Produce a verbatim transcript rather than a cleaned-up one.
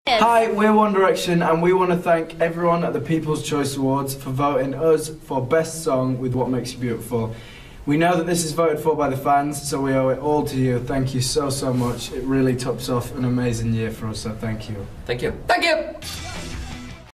Hi, we're One Direction and we want to thank everyone at the People's Choice Awards for voting us for Best Song with What Makes You Beautiful. We know that this is voted for by the fans, so we owe it all to you. Thank you so, so much. It really tops off an amazing year for us, so thank you. Thank you. Thank you!